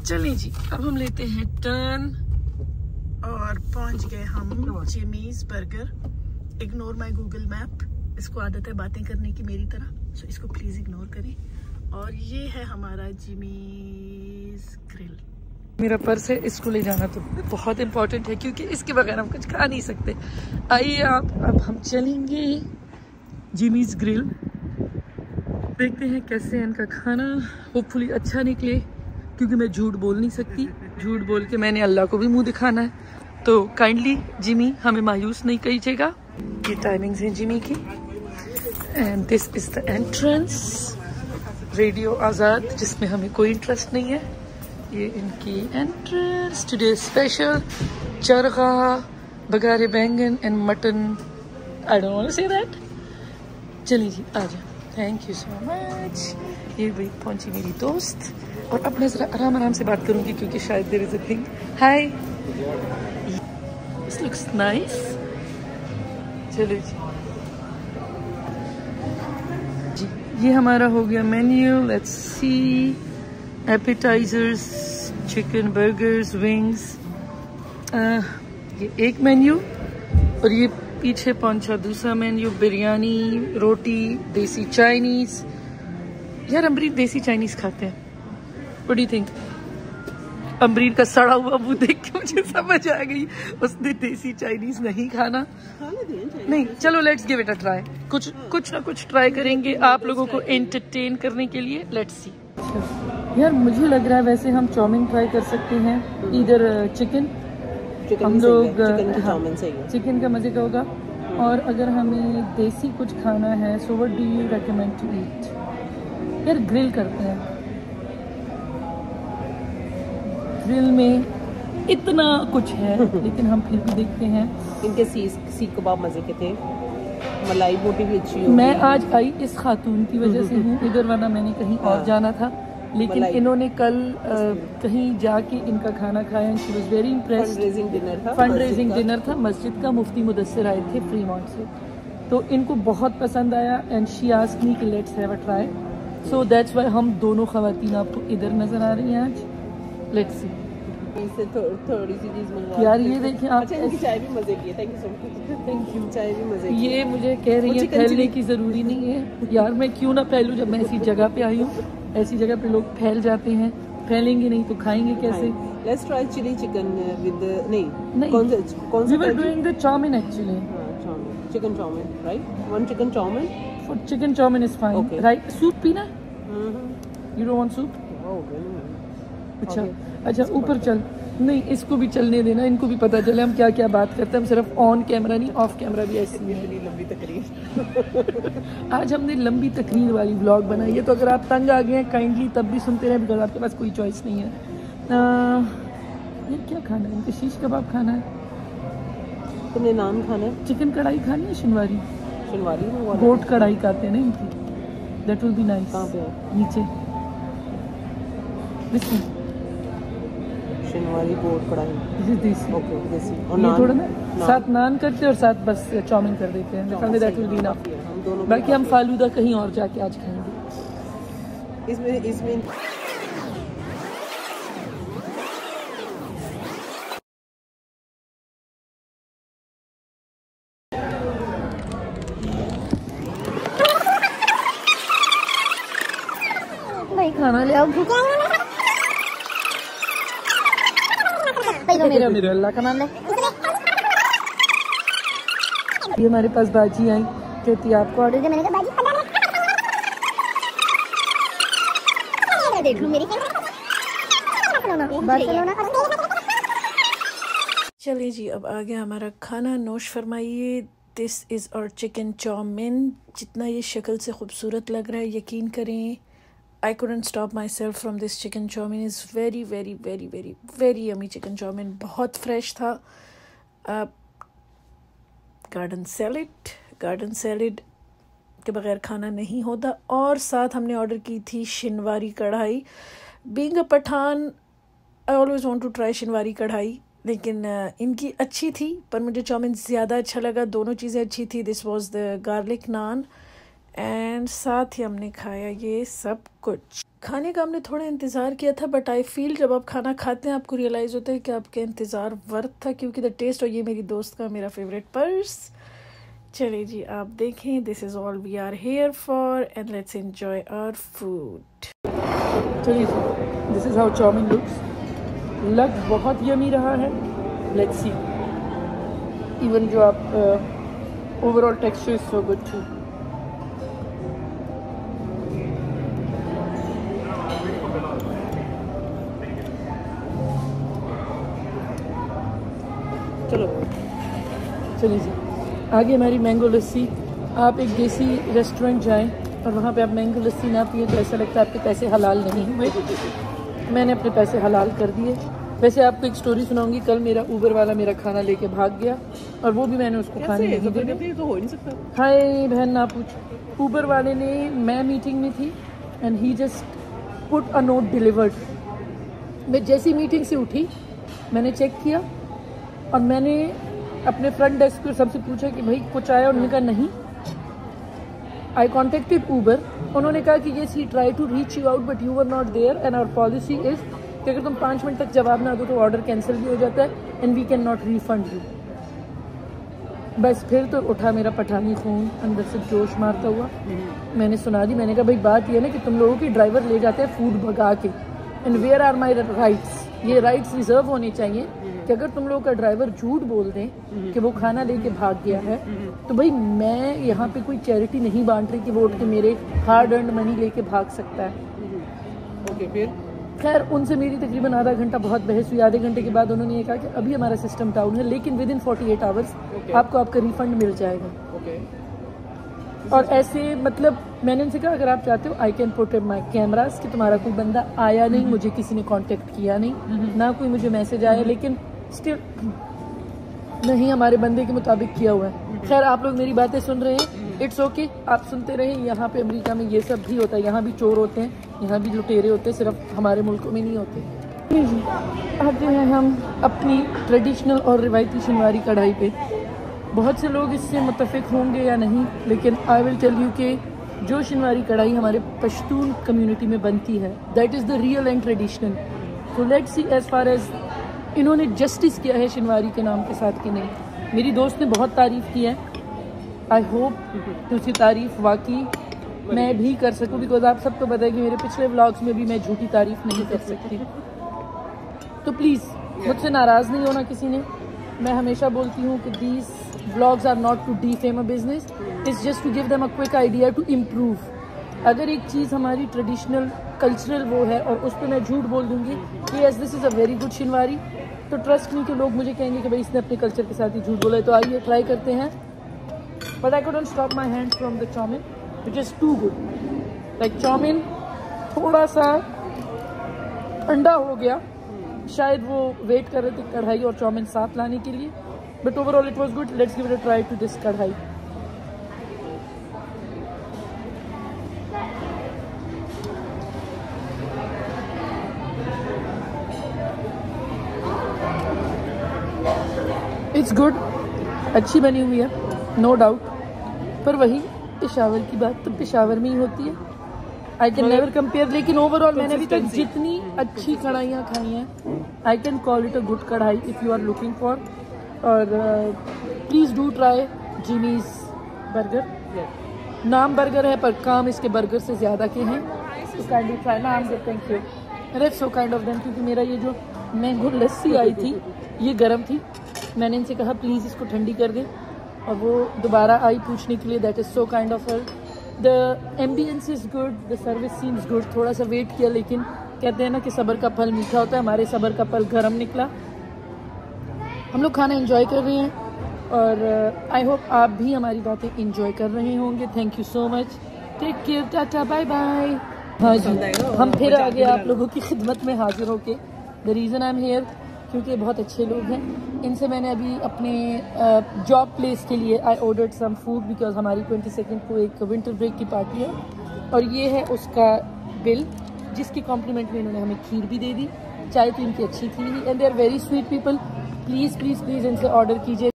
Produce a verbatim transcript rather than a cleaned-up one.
चलें जी, अब हम लेते हैं टर्न और पहुंच गए हम Jimmy's burger. Ignore my Google map, इसको आदत है बातें करने की मेरी तरह, सो इसको प्लीज इग्नोर करें। और ये है हमारा जिमीज ग्रिल। मेरा पर्स है, इसको ले जाना तो बहुत इम्पोर्टेंट है क्योंकि इसके बगैर हम कुछ खा नहीं सकते। आइए आप, अब हम चलेंगे जिमीज ग्रिल, देखते हैं कैसे है इनका खाना। होपफुली अच्छा निकले क्योंकि मैं झूठ बोल नहीं सकती, झूठ बोल के मैंने अल्लाह को भी मुंह दिखाना है। तो काइंडली जिमी हमें मायूस नहीं कीजिएगा। ये टाइमिंग्स हैं जिमी की। And this is the entrance, radio Azad, जिसमें हमें कोई इंटरेस्ट नहीं है। ये इनकी entrance. Today special chargha, baghare baingan and mutton. I don't want to say that. चलिए जी आ जाओ, थैंक यू सो मच। ये वही पहुंची मेरी दोस्त, और अब मैं जरा आराम आराम से बात करूंगी क्योंकि शायद there is a thing. Hi, this looks nice. चलो जी जी, ये हमारा हो गया menu. Let's see, appetizers, chicken burgers, wings. ये एक मेन्यू, और ये पीछे पहुंचा दूसरा मेन्यू, बिरयानी, रोटी, देसी चाइनीज। यार अमरीर देसी चाइनीज खाते हैं, व्हाट डू यू थिंक? अमरीर का सड़ा हुआ मुंह देख के मुझे समझ आ गई उसने देसी चाइनीज नहीं खाना। नहीं, चलो let's give it a try. कुछ कुछ ना कुछ ट्राई करेंगे आप लोगों को एंटरटेन करने के लिए। Let's see. यार मुझे लग रहा है वैसे हम चाउमीन ट्राई कर सकते हैं, इधर चिकन। हम लोग चिकन का मजे का होगा। और अगर हमें देसी कुछ खाना है, so what do you recommend to eat? यार ग्रिल करते हैं। ग्रिल में इतना कुछ है लेकिन हम फिर भी देखते हैं। इनके सीख सीख कबाब मजे के थे, मलाई बोटी भी अच्छी होगी। मैं आज आई इस खातून की वजह से हूँ, इधर वरना मैंने कहीं और जाना था, लेकिन इन्होंने कल आ, कहीं जाके इनका खाना खाया। She was very impressed. Fund raising dinner था, फंड रेजिंग डिनर था मस्जिद का। मुफ्ती मुदस्सिर आए थे फ्रीमॉन्ट से, तो इनको बहुत पसंद आया एंड शी आस्क्ड मी कि let's have a try. So that's why हम दोनों खवातीन आपको इधर नजर आ रही हैं आज। Let's see. इससे थो, थोड़ी सी चीज मंगवा। यार ये देखिए आप, अच्छा इनकी चाय भी मजे की है। Thank you so much. Thank you. चाय भी मजे की। ये मुझे कह रही है फैलने की जरूरी नहीं है। यार मैं क्यों ना फैलूं, जब मैं ऐसी जगह पे आई हूँ। ऐसी जगह पे लोग फैल जाते हैं, फैलेंगे नहीं तो खाएंगे कैसे? Let's try chilli chicken with नहीं नहीं कौन सा कौन सा we were doing the chowmein actually. हां chowmein, chicken chowmein, right? One chicken chowmein for chicken chowmein is fine, right? Soup पीना? You don't want soup? अच्छा अच्छा, ऊपर चल। नहीं, इसको भी चलने देना, इनको भी पता चले हम क्या क्या बात करते हैं। हम सिर्फ ऑन कैमरा नहीं, ऑफ कैमरा भी ऐसी है। लंबी तकरीर। आज हमने लंबी तकरीर वाली व्लॉग बनाई है, तो अगर आप तंग आ गए हैं काइंडली तब भी सुनते रहे, बिकॉज आपके पास कोई चॉइस नहीं है। आ, ये क्या खाना है? इनको शीश कबाब खाना है। तुमने नान खाना है? चिकन कढ़ाई खानी है, शिनवारी। शिनवारी गोट कढ़ाई खाते हैं ना इनकी, दैट विल बी नाइस। कहाँ पे? नीचे शिनवारी गोट कढ़ाई, देसी। ओके देसी। और ये थोड़ा ना साथ नान करते हैं और साथ बस चाउमीन कर देते हैं। That will be enough. हम दोनों, बाकी हम फालूदा कहीं और जाके आज खाएंगे। इसमें इसमें भाई खाना ले आओ, भूखा मेरा मेरा अल्लाह का नाम ले। ये हमारे पास बाजी आई, कहती है आपको ऑर्डर दे। मैंने कहा बाजी देख लूं मेरी। चलिए जी, अब आ गया हमारा खाना, नोश फरमाइए। दिस इज़ और चिकन चाउमीन। जितना ये शक्ल से खूबसूरत लग रहा है, यकीन करें I couldn't stop myself from this chicken chowmein. Is very very very very very yummy chicken chowmein. बहुत fresh था। गार्डन सैलेड, गार्डन सैलेड के बगैर खाना नहीं होता। और साथ हमने ऑर्डर की थी Shinwari karahi. Being a Pathan, I always want to try Shinwari karahi, लेकिन uh, इनकी अच्छी थी, पर मुझे चाउमीन ज़्यादा अच्छा लगा। दोनों चीज़ें अच्छी थी। This was the garlic naan and साथ ही हमने खाया ये सब कुछ। खाने का हमने थोड़ा इंतज़ार किया था, बट आई फील जब आप खाना खाते हैं आपको रियलाइज़ होता है कि आपका इंतज़ार वर्थ था, क्योंकि द टेस्ट। और ये मेरी दोस्त का मेरा फेवरेट पर्स। चलिए जी आप देखें, this is all we are here for and let's enjoy our food. चलिए this is how chowmein looks. लग बहुत यमी रहा है, लेट्स सी। इवन जो आप overall texture is so good too. चलो चलिए जी आगे हमारी मैंगो लस्सी। आप एक देसी रेस्टोरेंट जाएं और वहाँ पे आप मैंगो लस्सी ना पिए तो ऐसा लगता है आपके पैसे हलाल नहीं हुए। मैंने अपने पैसे हलाल कर दिए। वैसे आपको एक स्टोरी सुनाऊंगी। कल मेरा ऊबर वाला मेरा खाना लेके भाग गया और वो भी मैंने उसको खाने नहीं दिया। तो हो नहीं सकता। हाय बहन ना पूछ। ऊबर वाले ने, मैं मीटिंग में थी and he just put a note delivered. मैं जैसी मीटिंग से उठी मैंने चेक किया और मैंने अपने फ्रंट डेस्क पर सबसे पूछा कि भाई कुछ आया। उन्होंने कहा नहीं। I contacted Uber. उन्होंने कहा कि yes he try to reach you out but you were not there and our policy is कि अगर तुम पाँच मिनट तक जवाब ना दो तो ऑर्डर कैंसिल भी हो जाता है and we can not refund you. बस फिर तो उठा मेरा पठानी खून अंदर से जोश मारता हुआ। मैंने सुना दी। मैंने कहा भाई बात यह ना कि तुम लोगों की ड्राइवर ले जाते हैं फूड भगा के and where are my rights. ये राइट्स रिजर्व होने चाहिए कि अगर तुम लोगों का ड्राइवर झूठ बोल दें कि वो खाना लेके भाग गया है तो भाई मैं यहाँ पे कोई चैरिटी नहीं बांट रही कि वो उठ के मेरे हार्ड अर्न मनी लेके भाग सकता है। ओके फिर खैर उनसे मेरी तकरीबन आधा घंटा बहुत बहस हुई। आधे घंटे के बाद उन्होंने ये कहा कि अभी हमारा सिस्टम डाउन है लेकिन within forty eight hours आपको आपका रिफंड मिल जाएगा। okay. और ऐसे मतलब मैंने उनसे कहा अगर आप चाहते हो I can put my cameras कि तुम्हारा कोई बंदा आया नहीं, मुझे किसी ने कांटेक्ट किया नहीं, ना कोई मुझे मैसेज आया, लेकिन स्टिल नहीं हमारे बंदे के मुताबिक किया हुआ है। खैर आप लोग मेरी बातें सुन रहे हैं, इट्स ओके okay, आप सुनते रहे। यहाँ पे अमेरिका में ये सब भी होता है। यहाँ भी चोर होते हैं, यहाँ भी लुटेरे होते हैं, सिर्फ हमारे मुल्कों में नहीं होते। जी आते हैं हम अपनी ट्रेडिशनल और रिवायती शिनवारी कढ़ाई पे। बहुत से लोग इससे मुतफिक होंगे या नहीं, लेकिन आई विल टेल यू कि जो शिनवारी कढ़ाई हमारे पश्तून कम्युनिटी में बनती है that is the real and traditional. तो let's see as far as इन्होंने जस्टिस किया है शिनवारी के नाम के साथ कि नहीं। मेरी दोस्त ने बहुत तारीफ़ की है। आई होप कि उसकी तारीफ़ वाकई मैं भी कर सकूं, बिकॉज आप सबको पता है कि मेरे पिछले व्लॉग्स में भी मैं झूठी तारीफ़ नहीं कर सकती। तो प्लीज़ मुझसे नाराज़ नहीं होना किसी ने। मैं हमेशा बोलती हूँ कि these vlogs are not to defame a business, it's just to give them a quick idea to improve. अगर एक चीज़ हमारी ट्रेडिशनल कल्चरल वो है और उस पर मैं झूठ बोल दूँगी कि yes this is a very good Shinwari, तो ट्रस्ट मी कि लोग मुझे कहेंगे कि भाई इसने अपने कल्चर के साथ ही झूठ बोला है। तो आइए ट्राई करते हैं। But I couldn't stop my hands from the chow mein, which is too good. Like chow-mein थोड़ा सा ठंडा हो गया, शायद वो वेट कर रहे थे कढ़ाई और चाउमीन साथ लाने के लिए, but overall it was good. Let's give it a try to this karahi. It's good, अच्छी बनी हुई है नो डाउट, पर वही पेशावर की बात तो पेशावर में ही होती है। I can never compare. लेकिन ओवरऑल मैंने अभी तक जितनी अच्छी कढ़ाइयाँ खाई हैं I can call it a good karahi if you are looking for. और please do try Jimmy's burger. नाम बर्गर है पर काम इसके बर्गर से ज़्यादा के हैं। तो काइंडली ट्राई। नाम से thank you. That's so kind of them. क्योंकि मेरा ये जो मैंगो लस्सी आई थी ये गर्म थी, मैंने इनसे कहा प्लीज़ इसको ठंडी कर दें और वो दोबारा आई पूछने के लिए। That is so kind of her. The ambience is good, the service seems good. थोड़ा सा वेट किया लेकिन कहते हैं ना कि सब्र का फल मीठा होता है। हमारे सब्र का फल गर्म निकला। हम लोग खाना एंजॉय कर रहे हैं और आई होप आप भी हमारी बातें एंजॉय कर रहे होंगे। Thank you so much. Take care, tata, bye bye. हाँ जी, हम फिर आ गए आप लोगों की खिदमत में हाजिर होके। The reason I am here क्योंकि बहुत अच्छे लोग हैं। इनसे मैंने अभी अपने जॉब uh, प्लेस के लिए I ordered some food because हमारी ट्वेंटी सेकेंड को एक विंटर ब्रेक की पार्टी है और ये है उसका बिल, जिसकी कॉम्प्लीमेंट में इन्होंने हमें खीर भी दे दी। चाय तो इनकी अच्छी थी and they are very sweet people. Please please please इनसे ऑर्डर कीजिए।